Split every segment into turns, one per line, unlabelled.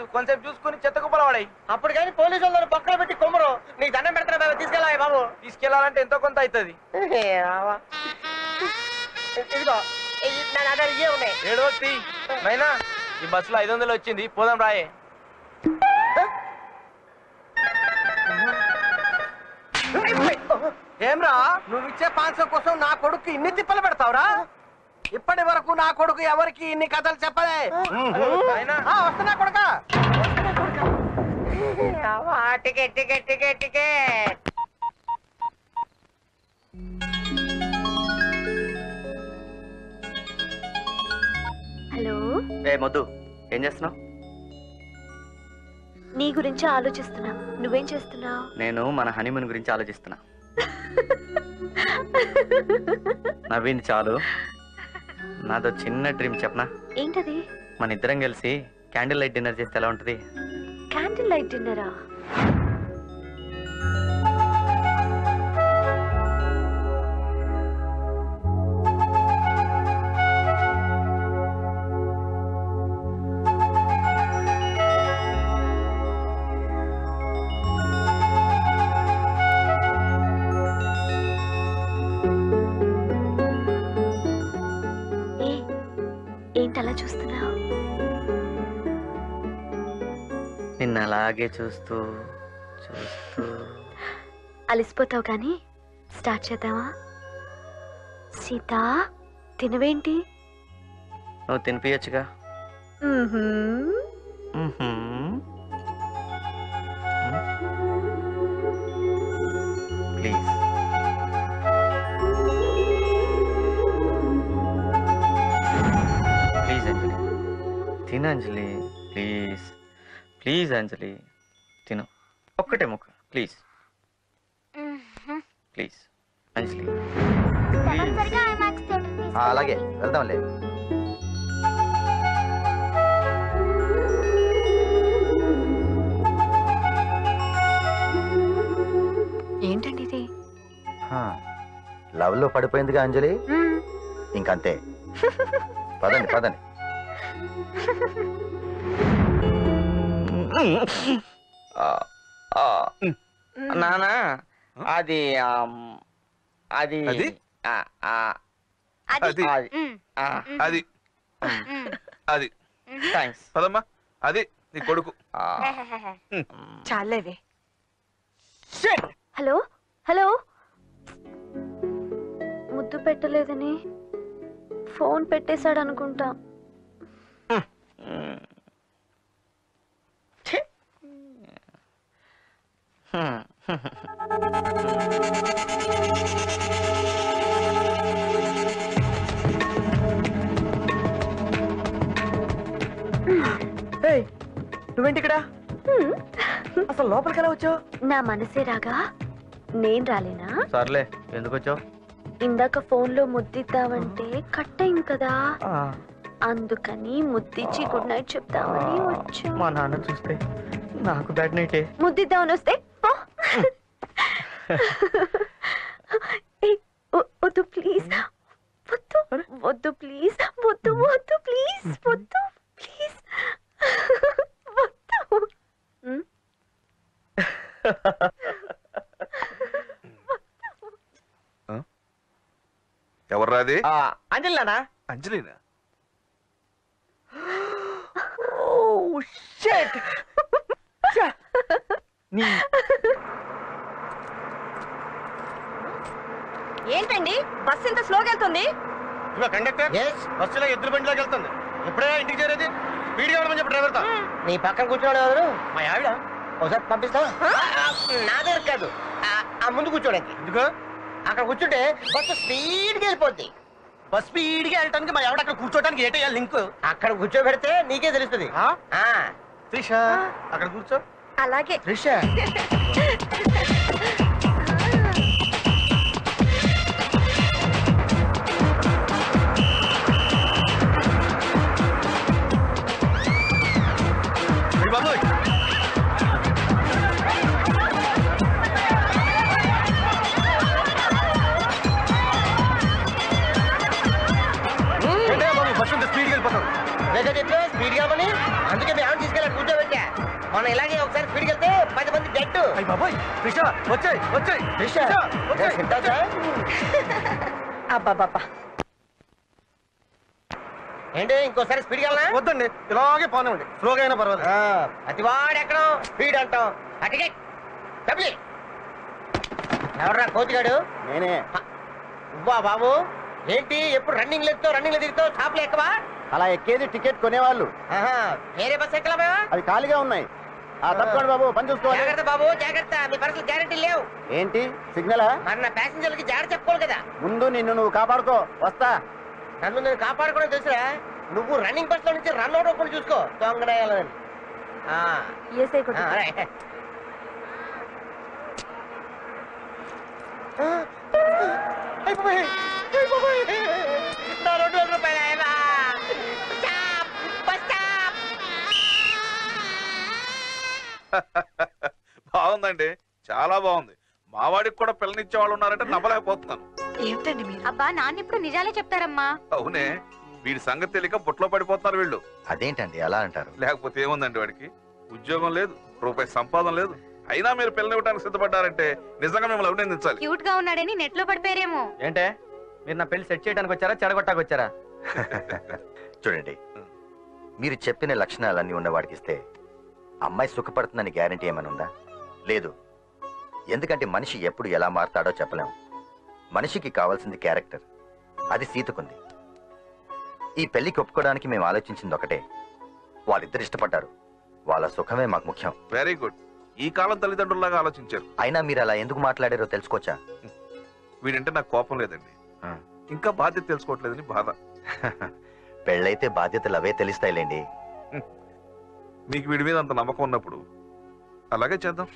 కొంచెం చూసుకుని చెత్త కుప్పలు పడాయి.
అప్పుడు కానీ పోలీసు వాళ్ళు పక్కన పెట్టి కొమ్మరు నీకు దండం పెడతారా బాబు, తీసుకెళ్ళాలి బాబు.
తీసుకెళ్లాలంటే ఎంతో కొంత అవుతుంది.
ఇదిగో నా దగ్గర ఇవే ఉన్నాయి.
ఏడవచ్చి మైనా ఈ బస్సులో 500 వచ్చింది, పోదాం రాయే.
ఏమ్రా నువ్వు ఇచ్చే 500 కోసం నా కొడుకు ఇన్ని తిప్పలు పెడతావురా? ఇప్పటి వరకు నా కొడుకు ఎవరికి ఇన్ని కథలు చెప్పలే. వస్తున్నా కొడుక. Ticket ticket ticket ticket.
Hello.
మొద్దు, ఏం చేస్తున్నావు?
నీ గురించి ఆలోచిస్తున్నా. నువ్వేం చేస్తున్నావు?
నేను మన హనీమూన్ గురించి ఆలోచిస్తున్నా. నవ్వింది చాలు. నాదో చిన్న డ్రీమ్ చెప్పనా?
ఏంటది?
మన ఇద్దరం కలిసి క్యాండిల్ లైట్ డిన్నర్ చేస్తే ఎలా ఉంటది?
క్యాండిల్ లైట్ డిన్నరా? ఏంటలా చూస్తున్నావు?
నిన్న అలాగే చూస్తూ చూస్తూ
అలిసిపోతావు కానీ స్టార్ట్ చేద్దామా? సీత తినవేంటి?
నువ్వు తినిపించచ్చుగా. ప్లీజ్. ప్లీజ్ అంజలి తిను. అంజలి ప్లీజ్ ప్లీజ్. అంజలి తిను, ఒక్కటే ముక్క ప్లీజ్ ప్లీజ్. అంజలి
అలాగే వెళ్దాంలే.
ఏంటండి ఇది?
లవ్ లో పడిపోయిందిగా అంజలి, ఇంకంతే. పదండి పదండి.
నానా అది అది
అది అది అది
థ్యాంక్స్.
పదమ్మా, అది నీ కొడుకు.
చాలేవే. Hello hello. ముద్దు పెట్టలేదని ఫోన్ పెట్టేశాడు అనుకుంటా.
నువ్వేంటి ఇక్కడ? అసలు లోపలికి ఎలా వచ్చావు?
నా మనసే రాగా నేను రాలేనా?
సర్లే, ఎందుకు వచ్చావు?
ఇందాక ఫోన్ లో ముద్దిద్దామంటే కట్ అయింది కదా, అందుకని ముద్దిచ్చి గుడ్ నైట్ చెప్తామని వచ్చా.
మా నాన్న చూస్తే నాకు బ్యాడ్ నైటే.
ముద్దిద్దామని వస్తే వద్దు ప్లీజ్, వద్దు వద్దు ప్లీజ్, వద్దు వద్దు ప్లీజ్, వద్దు ప్లీజ్, వద్దు.
ఎవర్రాది?
అంజలినా?
అంజలినా?
ఏంటండి బస్ ఇంత స్లోగా వెళ్తుంది?
కండక్టర్, బస్సులో ఎద్దుల బండిలోకి వెళ్తుంది. ఎప్పుడే ఇంటికి చేరేది? స్పీడ్గా వెళ్ళమని చెప్పి డ్రైవర్తో. నీ పక్కన కూర్చోడు ఎవరు? మా ఆవిడ. ఒకసారి పంపిస్తావా? నా దగ్గర కాదు, ఆ ముందు కూర్చోడానికి. ఎందుకు? అక్కడ కూర్చుంటే బస్సు స్పీడ్గా వెళ్ళిపోద్ది. బస్ స్పీడ్గా వెళ్ళటానికి మా ఆవిడ అక్కడ కూర్చోడానికి ఏటయ్యా లింక్? అక్కడ కూర్చోబెడితే నీకే తెలుస్తుంది. త్రిష అక్కడ కూర్చో.
అలాగే.
త్రిష బాబోయ్, బస్సు స్పీడ్గా వెళ్ళిపోతాం. స్పీడ్గా వెళ్ళమని అందుకే మీ ఆవిడ తీసుకెళ్ళి కూర్చోబెట్టా. డెడ్.
అయ్య బాబాయ్ ఫిషా వచ్చాయి వచ్చాయి
ఫిషా? తింటావా?
అబ్బాబాబా
ఏంటి ఇంకోసారి స్పీడ్ వెళ్ళనా?
వద్దండి ఇలాగే పోనివ్వండి స్లోగా అయినా పర్వాలేదు.
అతివాడు ఎక్కడం స్పీడ్ అంటాం. అటుకే డబ్బులు ఎవర్రా కోతిగాడు?
నేనే.
నువ్వా బాబు? ఏంటి ఎప్పుడు రన్నింగ్ లెత్తో రన్నింగ్ లో దిగుతావు? షాప్లో ఎక్కవా?
అలా ఎక్కేది టికెట్ కొనేవాళ్ళు.
వేరే బస్ ఎక్కలా?
అవి ఖాళీగా ఉన్నాయి. తప్పకోండి బాబు, పని చూసుకోవాలి.
జాగ్రత్త బాబు జాగ్రత్త. మీ పర్సలు గ్యారెంటీ లేవు.
ఏంటి సిగ్నలా?
మన ప్యాసింజర్లకి జాగ్రత్త చెప్పుకోవాలి కదా.
ముందు నిన్ను నువ్వు కాపాడుకో. వస్తా.
నన్ను నేను కాపాడుకోవడం తెలుసురా. నువ్వు రన్నింగ్ బస్ లో నుంచి రన్ అవుట్ అవ్వకుండా చూసుకో. దొంగడాయాలని.
ఏసై కొట్టు.
నా 2,000 రూపాయలు అయ్యా. Bus stop.
బాగుందండి, చాలా బాగుంది. మావాడికి కూడా పిల్లనిచ్చే వాళ్ళు ఉన్నారంటే నమ్మలేకపోతున్నాను.
ఏమిటండి మీరు?
అబ్బా నాన్న ఇప్పుడు నిజాలే చెప్తారమ్మా.
అవునే, వీడి సంగతి తెలియక బుట్లో పడిపోతున్నారు వీళ్ళు.
అదేంటండి అలా అంటారు?
లేకపోతే ఏముందండి, వాడికి ఉద్యోగం లేదు, రూపాయి సంపాదన లేదు, అయినా మీరు పిల్లనివ్వడానికి సిద్ధపడ్డారంటే నిజంగా మిమ్మల్ని అభినందించాలి.
క్యూట్ గా ఉన్నాడని నెట్ లో పడిపోయారేమో.
ఏంటే మీరు నా పెళ్లి సెట్ చేయడానికి వచ్చారా, చెడగొట్టానికి వచ్చారా?
చూడండి, మీరు చెప్పిన లక్షణాలన్నీ ఉన్నవాడికి ఇస్తే అమ్మాయి సుఖపడుతుందని గ్యారంటీ ఏమైనా ఉందా? లేదు. ఎందుకంటే మనిషి ఎప్పుడు ఎలా మారుతాడో చెప్పలేం. మనిషికి కావాల్సింది క్యారెక్టర్. అది సీతకుంది. ఈ పెళ్లికి ఒప్పుకోవడానికి మేము ఆలోచించింది ఒకటే, వాళ్ళిద్దరు ఇష్టపడ్డారు. వాళ్ళ సుఖమే మాకు ముఖ్యం.
Very good. ఈ కాలం తల్లిదండ్రుల్లాగా ఆలోచించారు.
అయినా మీరు అలా ఎందుకు మాట్లాడారో తెలుసుకోవచ్చా?
వీడంటే నాకు కోపం లేదండి, ఇంకా బాధ్యత తెలుసుకోవట్లేదని బాధ.
పెళ్ళైతే బాధ్యతలు అవే తెలుస్తాయిలేండి.
మీకు వీడి మీద అంత నమ్మకం ఉన్నప్పుడు అలాగే చేద్దాం.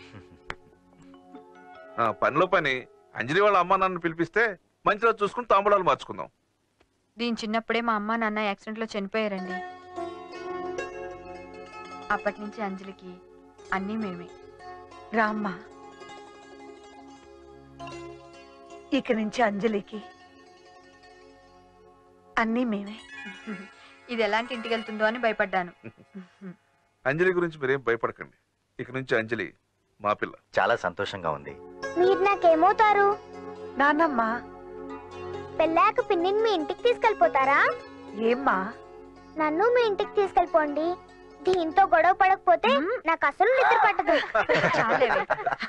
పనిలో పని అంజలి వాళ్ళ అమ్మా నాన్న పిలిపిస్తే మంచి రోజు చూసుకుని తాంబూలాలు మార్చుకుందాం.
దీని చిన్నప్పుడే మా అమ్మ నాన్న యాక్సిడెంట్ లో చనిపోయారండి. అప్పటి నుంచి అంజలికి అన్నీ మేమే.
రామ్మా, ఇక నుంచి అంజలికి అన్నీ మేమే.
ఇది ఎలాంటి ఇంటికి వెళ్తుందో అని భయపడ్డాను.
అంజలి గురించి మీరేం భయపడకండి. ఇక నుంచి అంజలి మా పిల్ల.
చాలా సంతోషంగా ఉంది.
మీరు నాకేమవుతారు?
నాన్నమ్మా.
పెళ్ళాక పిన్నిని మీ ఇంటికి తీసుకెళ్ళిపోతారా?
ఏమ్మా?
నన్ను మీ ఇంటికి తీసుకెళ్ళిపోండి. దీంతో గొడవ పడకపోతే నాకు అసలు నిద్ర పట్టదు.
చాలేవే.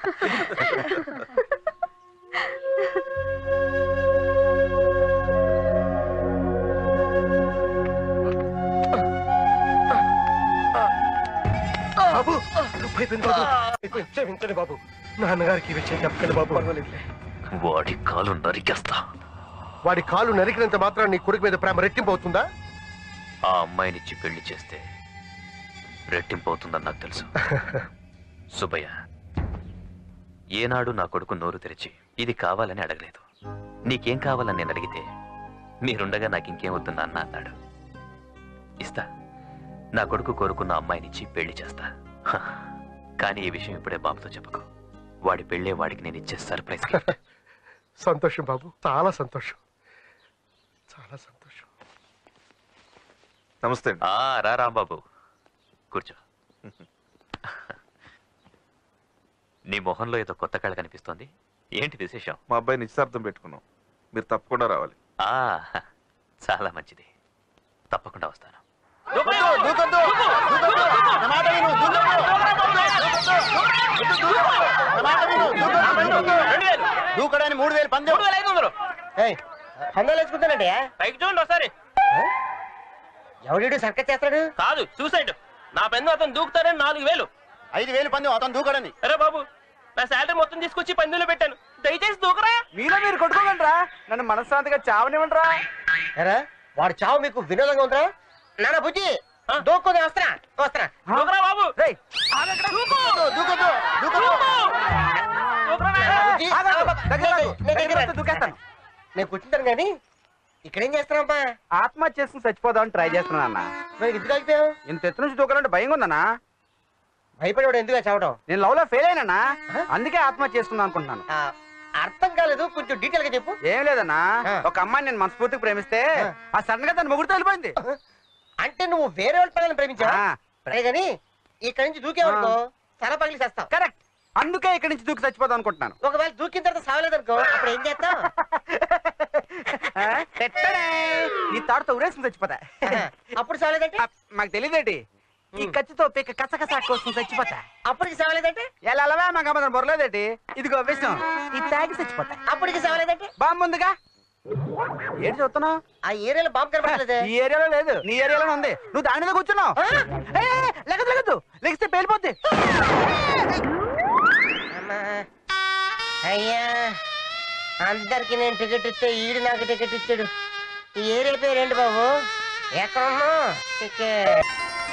బాబు క్షమించండి బాబు. నాన్నగారికి ఈ విషయం చెప్పండి బాబు.
వాడి కాలు నరికేస్తా.
వాడి కాలు నరికినంత మాత్రం నీ కొడుకు మీద ప్రేమ రెట్టింపు అవుతుందా?
ఆ అమ్మాయినిచ్చి పెళ్లి చేస్తే రెట్టింపు అవుతుందని నాకు తెలుసు. సుబ్బయ్య, ఏనాడు నా కొడుకు నోరు తెరిచి ఇది కావాలని అడగలేదు. నీకేం కావాలని నేను అడిగితే మీరుండగా నాకు ఇంకేం వద్దు నాన్న అన్నాడు. ఇస్తా. నా కొడుకు కోరుకున్న అమ్మాయినిచ్చి పెళ్లి చేస్తా. కానీ ఈ విషయం ఇప్పుడే బాబుతో చెప్పకు. వాడి పెళ్ళే వాడికి నేను ఇచ్చే సర్ప్రైజ్.
సంతోషం బాబు, చాలా సంతోషం, చాలా సంతోషం.
నమస్తే.
రా రాంబాబు, కూర్చో. నీ మొహంలో ఏదో కొత్త కళ కనిపిస్తోంది. ఏంటి విశేషం?
మా అబ్బాయి నిశ్చార్థం పెట్టుకున్నాం, మీరు తప్పకుండా రావాలి.
చాలా మంచిది, తప్పకుండా వస్తాను.
దూకడానికి 3,000 పందెం.
3,500.
పందాలు వేసుకుంటానండి.
పైకి చూడండి ఒకసారి.
ఎవడు సర్కస్ చేస్తాడు?
కాదు, సూసైడ్. నా పెన్ను అతను దూకుతారని 4,000.
5,000 పందెం అతను దూకడని.
అరే బాబు, నా శాలరీ మొత్తం తీసుకొచ్చి పందులో పెట్టాను, దయచేసి దూకరా.
మీలో మీరు కొట్టుకోగలరా? నన్ను మనశ్శాంతిగా చావనివ్వండిరా.
ఎరా వాడు చావు మీకు వినోదంగా ఉందా? నాన్న బుజ్జి దూక్కొని వస్తా వస్తా.
దూకరా బాబు.
నేను కూర్చుంటాను కానీ ఇక్కడేం చేస్తున్నావా?
ఆత్మహత్య చేసుకుని చచ్చిపోదామని ట్రై చేస్తున్నా అన్న.
మరి ఎందుకు అయిపోయావు?
ఇంత ఎత్తు నుంచి దూకాలంటే భయంగా ఉందన్నా.
భయపడేవాడు ఎందుకు చావడం?
నేను లవ్ లో ఫెయిల్ అయినా, అందుకే ఆత్మహత్య చేసుకుందాం అనుకుంటున్నాను.
అర్థం కాలేదు, కొంచెం డీటెయిల్ గా చెప్పు.
ఏం లేదన్నా, ఒక అమ్మాయిని నేను మనస్ఫూర్తిగా ప్రేమిస్తే ఆ సడన్ గా తన ముగ్గురుతో వెళ్ళిపోయింది.
అంటే నువ్వు వేరే వాళ్ళ పిల్లల్ని ప్రేమించావా? సరే గాని ఇక్కడ నుంచి దూకేవనుకో తల పగిలి చేస్తావు.
కరెక్ట్.
అందుకే ఇక్కడి నుంచి దూకి చచ్చిపోదాం అనుకుంటున్నాను. ఒకవేళ దూకిన తర్వాత సావలేదనుకో అప్పుడు ఏం చేస్తావు? నీ తాడుతో ఉరేసుకుని చచ్చిపోతా. అప్పుడు సావలేదంటే మాకు తెలియదేంటి? ఈ కత్తితో పిక్క కచ్చకస కోసం చచ్చిపోతా. అప్పటికి సావలేదంటే ఎలా మాకు అమ్మదం బొరలేదేంటి? ఇదిగో విషయం, ఇది తాగి చచ్చిపోతా. అప్పటికి సావలేదంటే బాంబు ఉందిగా. ఏంటి చూస్తున్నావు? ఆ ఏరియాలో బాంబు కనపడలేదు. ఈ ఏరియాలో లేదు, నీ ఏరియాలోనే ఉంది. నువ్వు దాని మీద కూర్చున్నావు. లెగదు లెగిస్తే పేలిపోద్ది. అయ్యా, అందరికి నేను టికెట్ ఇస్తే ఈడు నాకు టికెట్ ఇచ్చాడు. ఈ ఏరియా పేరేంటి బాబు? ఎక్కడున్నా టికెట్?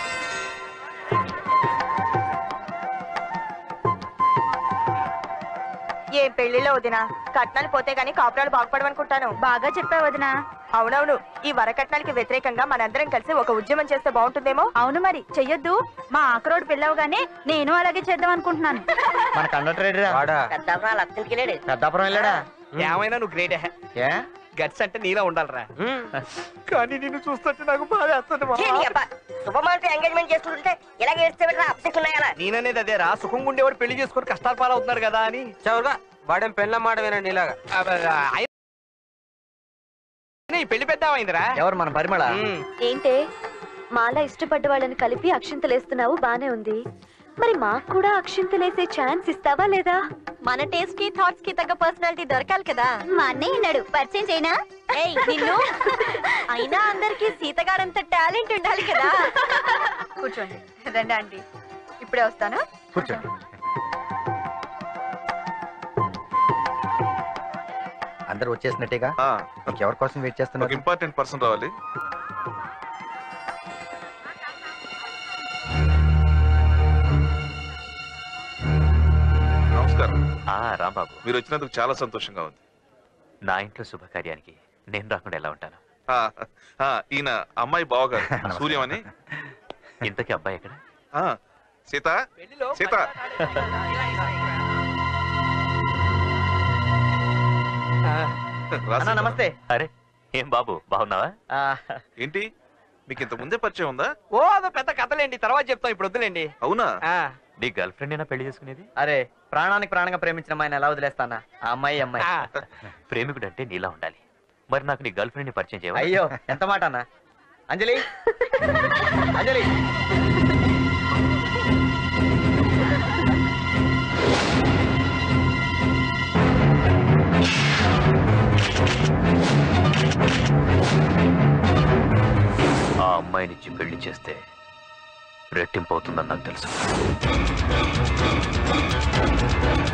ఏం పెళ్లిలో వదినా, కట్నాలు పోతే గానీ కాపురాలు బాగుపడవనుకుంటాను. బాగా చెప్పావు వదినా. అవునవును, ఈ వరకట్నాలకి వ్యతిరేకంగా మనందరం కలిసి ఒక ఉద్యమం చేస్తే బాగుంటుందేమో. అవును మరి చెయ్యొద్దు. మా ఆకరోడు పిల్లవగానే నేను అలాగే చేద్దాం అనుకుంటున్నాను.
మన కండక్టర్ పెద్దాపురం వెళ్ళాడా? ఏమైనా నువ్వు గ్రేట్. గట్స్ అంటే నీలా ఉండాలరా. కానీ నిన్ను చూస్తుంటే నాకు బాగా ఎంగేజ్మెంట్ చేసుకుంటే ఇలాగే నేననేది అదేరా, సుఖంగా ఉండేవాడు పెళ్లి చేసుకుని కష్టాలు పాలవుతున్నారు కదా అని. చవరుగా వాడేం పెళ్ళ మాట వినండి ఇలాగా. పెళ్లి పెద్దామైందిరా. ఎవరు? మన పరిమళ.
ఏంటే మాలా ఇష్టపడ్డ వాళ్ళని కలిపి అక్షింతలేస్తున్నావు, బానే ఉంది. మరి మాకు కూడా అక్షింతలేసే ఛాన్స్ ఇస్తావా లేదా? మన టేస్ట్ కి థాట్స్ కి తగ్గ పర్సనాలిటీ దొరకాలి కదా. మా అన్నయ్య ఉన్నాడు, పరిచయం చేయనా? నిన్ను అయినా అందరికి సీతగాడంత టాలెంట్ ఉండాలి కదా.
కూర్చోండి. రండి ఆంటీ, ఇప్పుడే వస్తాను.
కూర్చోండి. అందరూ వచ్చేసినట్టేగా? ఎవరి కోసం వెయిట్ చేస్తున్నారు?
ఇంపార్టెంట్ పర్సన్ రావాలి. నమస్కారం.
రాంబాబు,
మీరు వచ్చినందుకు చాలా సంతోషంగా ఉంది.
నా ఇంట్లో శుభకార్యానికి నేను రాకుండా ఎలా ఉంటాను?
ఈయన అమ్మాయి బావగారు సూర్యం అని.
ఇంతకీ అబ్బాయి ఎక్కడ?
సీత, సీత.
నమస్తే.
అరే ఏం బాబు, బాగున్నావా?
ఏంటి మీకు ఇంత ముందే పరిచయం ఉందా?
ఓ అదో పెద్ద కథలేండి, తర్వాత చెప్తాం, ఇప్పుడు వద్దులేండి.
అవునా?
నీ గర్ల్ ఫ్రెండ్ అయినా పెళ్లి చేసుకునేది?
అరే, ప్రాణానికి ప్రాణంగా ప్రేమించిన అమ్మాయిని ఎలా వదిలేస్తానా? ఆ అమ్మాయి
ప్రేమికుడు అంటే నీలా ఉండాలి. మరి నాకు నీ గర్ల్ ఫ్రెండ్ ని పరిచయం చేయవా?
అయ్యో ఎంత మాట అన్న. అంజలి, అంజలి.
ఆ అమ్మాయినిచ్చి పెళ్లి చేస్తే రెట్టింపు అవుతుందని నాకు తెలుసు.